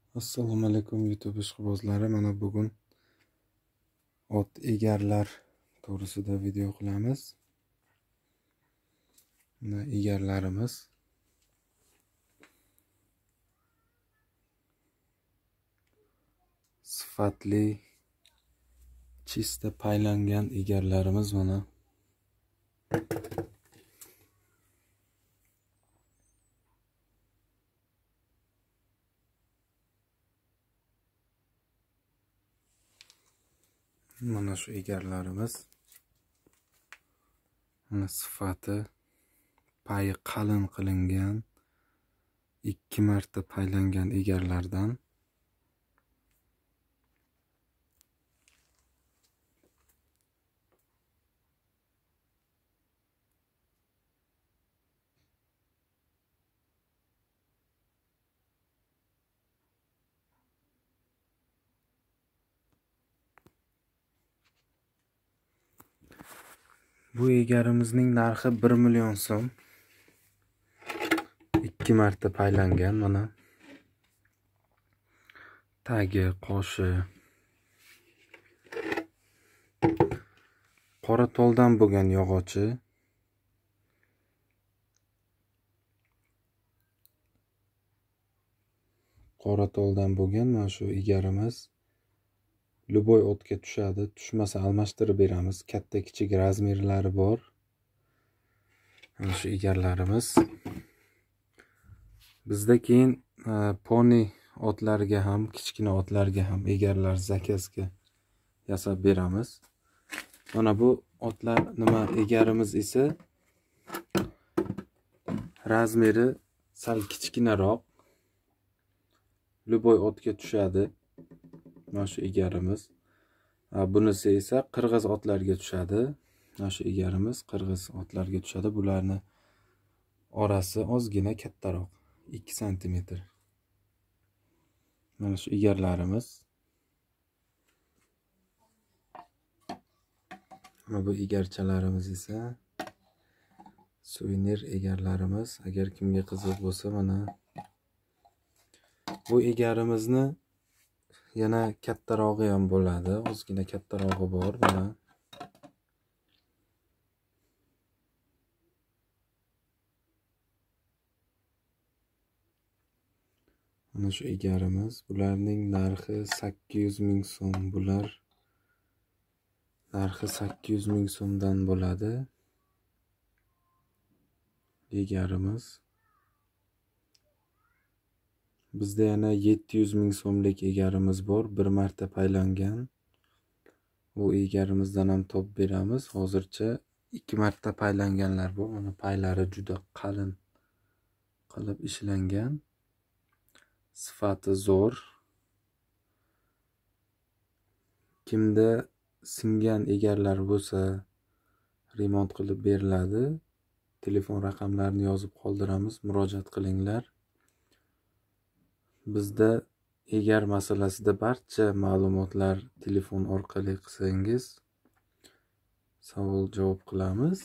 Assalomu alaykum YouTube ishqibozlari. Mana bugun ot egarlar to'g'risida video qilamiz. Mana egarlarimiz sifatli, chista paylangan egarlarimiz mana. Mana shu egarlarimiz. Mana sifati, payi qalin qilingan, 2 marta paylangan egarlardan. Bu egarimizning narxi 1 million so'm. 2 marta paylangan mana. Tagi, qoshi qora toldan bo'lgan yog'ochi. Qora toldan bo'lgan mana shu egarimiz. Luboy o'tga tushadi. Tushmasa almashtirib beramiz. Katta kichik razmerlari bor. Mana shu egarlarimiz. Bizda keyin poni otlarga ham, kichkina otlarga ham egarlar zakazga yasab beramiz. Mana bu otlar nima, egarimiz esa razmeri sal kichkinaroq. Luboy otga tushadi. Mana shu egarimiz. Bunisi esa qirg'iz otlarga tushadi. Mana shu egarimiz qirg'iz otlarga tushadi. Bularni orasi ozgina kattaroq, 2 cm. Mana shu egarlarimiz. Mana bu egarchalarimiz esa suvenir egarlarimiz. Agar kimga qiziq bo'lsa, mana bu egarimizni yana kattarog'i ham bo'ladi. Ozgina kattarog'i bor mana. Mana shu egarimiz. Bularning narxi 800 ming so'm. Bular narxi 800 ming so'mdan bo'ladi. Egarimiz. Bizda yana 700 ming so'mlik egarimiz bor. 1 marta paylangan. Bu egarimizdan ham top beramiz. Hozircha 2 marta paylanganlar bu. Mana paylari juda qalin qilib ishlangan. Sifati zo'r. Kimda singan egarlar bo'lsa, remont qilib beriladi. Telefon raqamlarini yozib qoldiramiz, murojaat qilinglar. Bizda egar masalasida barcha ma'lumotlar telefon orqali qilsangiz savol javob qilamiz.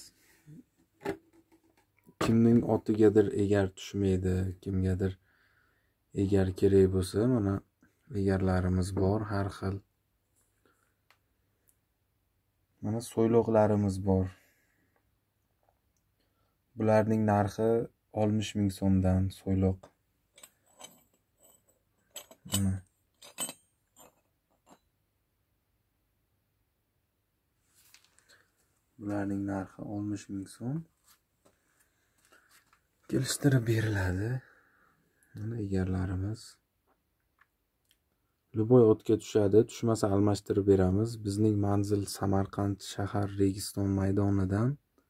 Kimning otigadir egar tushmaydi, kimgadir egar kerak bo'lsa, mana egarlarimiz bor, har xil. Mana so'yloqlarimiz bor. Bularning narxi 60 ming so'mdan so'yloq. Bularning narxi 60 ming so'm. Kelishtirib beriladi. Mana egarlarimiz. Luboy o'tga tushadi. Tushmasa almashtirib beramiz. Bizning manzil Samarqand shahar Registon maydonidan.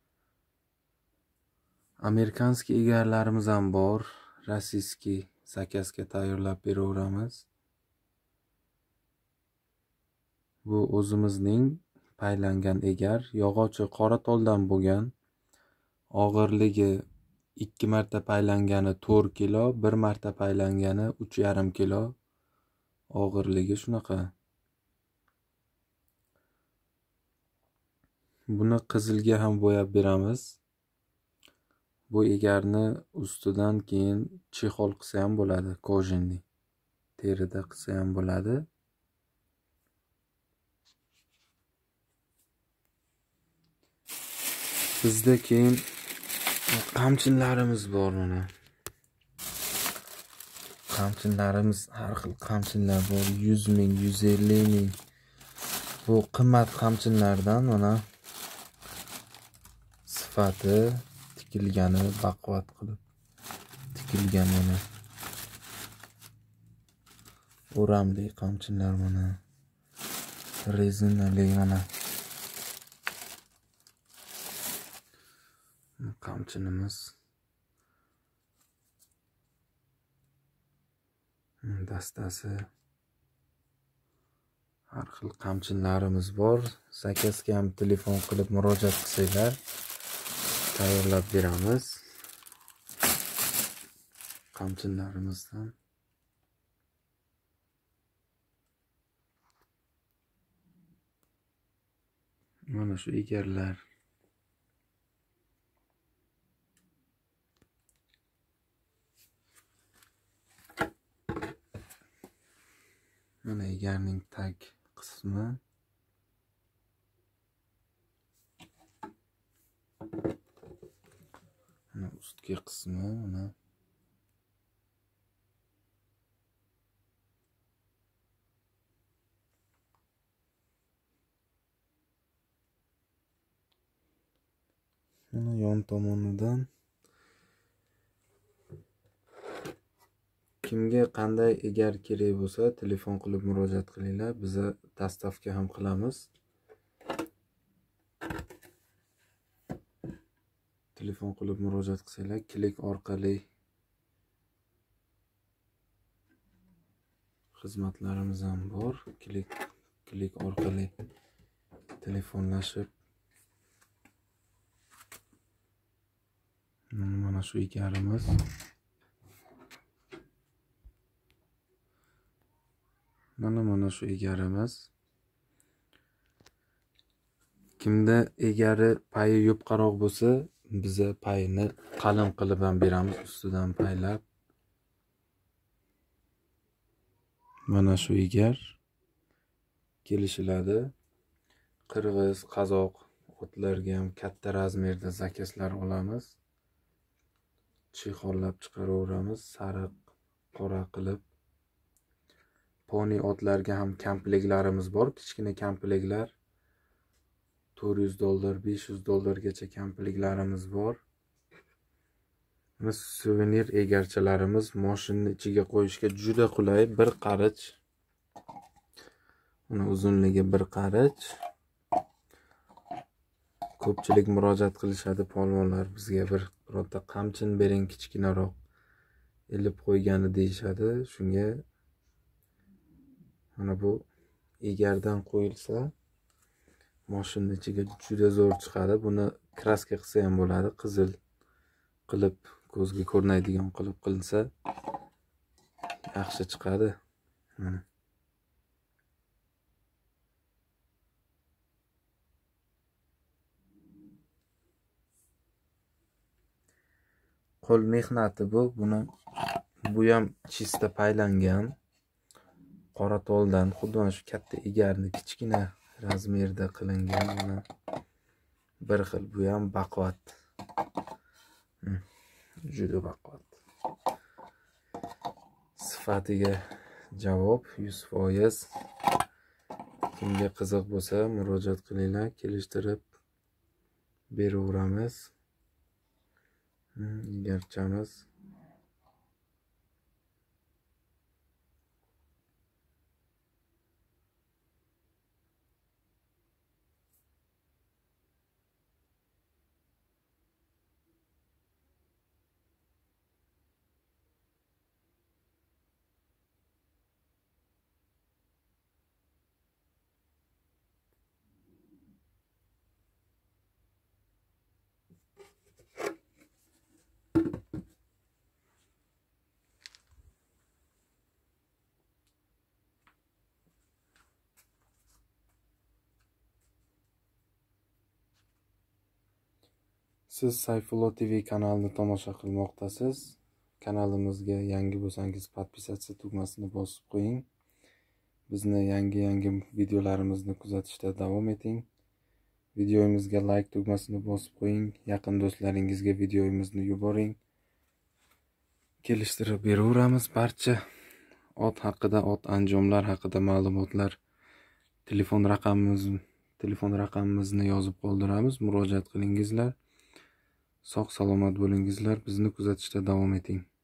Amerikanskiy egarlarimiz ham bor. Rossiyskiy zakazga tayyorlab beraveramiz. Bu o'zimizning paylangan egar. Yog'ochi qora toldan bo'lgan. Og'irligi 2 marta paylangani 4 kilo, 1 marta paylangani 3,5 kilo. Og'irligi shunaqa. Buni qizilga ham bo'yab beramiz. Bu egarni ustidan keyin chexol qilsa ham bo'ladi, kojinli. terida qilsa ham bo'ladi. Bizda keyin qamchinlarimiz bor mana. Qamchinlarimiz har xil qamchinlar bor. 100 ming, 150 ming. Bu qimmat qamchinlardan mana sifati tikilgani, baquvvat qilib tikilgan mana. O'ramli qamchinlar mana. Rezinali mana. Qamchinimiz. Dastasi. Har xil qamchinlarimiz bor. Zakazga ham telefon qilib murojaat qilsanglar, tayyorlab beramiz. Qamchinlarimizdan. Mana shu egarlar. Mana egarning tag qismi. Mana ustki qismi, mana. Mana yon tomonidan kimga qanday egar kerak bo'lsa, telefon qilib murojaat qilinglar. Biz dastavka ham qilamiz. Telefon qilib murojaat qilsanglar, klik orqali xizmatlarimiz ham bor. Klik orqali telefonlashib mana shu egarimiz. Mana shu egarimiz. Kimda egari payi yupqaroq bo'lsa, biza payini qalin qilib ham beramiz, ustidan paylab. Mana shu egar kelishiladi. Qirg'iz, qozoq otlarga ham katta razmerda zakazlar olamiz. Chexollab chiqaraveramiz, sariq, qora qilib. Poni otlarga ham komplektlarimiz bor, kichkina komplektlar. $400, $500 komplektlarimiz bor. Biz suvenir egarchalarimiz mashinaning ichiga qo'yishga juda qulay, bir qarich. Mana uzunligi bir qarich. Ko'pchilik murojaat qilishadi polvonlar, bizga birorta qamchin bering kichkinaroq, ilib qo'ygani deyishadi. Shunga mana bu egardan qo'yilsa mashinaning ichiga juda zo'r chiqadi. Buni kraska qilsa ham bo'ladi, qizil qilib, ko'zga ko'rinadigan qilib qilinsa yaxshi chiqadi. Mana. Qo'l mehnati bu. Bu ham chista paylangan. Qora to'ldan, xuddi mana shu katta egarni kichkina razmerda qilingan. Mana bir xil, bu ham baquvvat. Juda baquvvat. Sifatiga javob 100%. Kimga qiziq bo'lsa, murojaat qilinglar, kelishtirib beraveramiz. Egarchamiz. Siz Sayfullo TV kanalini tomosha qilmoqdasiz. Kanalimizga yangi bo'lsangiz podpisatsiya tugmasini bosib qo'ying. Bizni yangi videolarimizni kuzatishda davom eting. Videomizga like tugmasini bosib qo'ying. Yaqin do'stlaringizga videomizni yuboring. Kelishtirib beraveramiz barcha ot haqida, ot anjomlar haqida ma'lumotlar. Telefon raqamimizni yozib qoldiramiz. Murojaat qilingizlar. Sog' salomat bo'lingizlar. Bizni kuzatishda davom eting.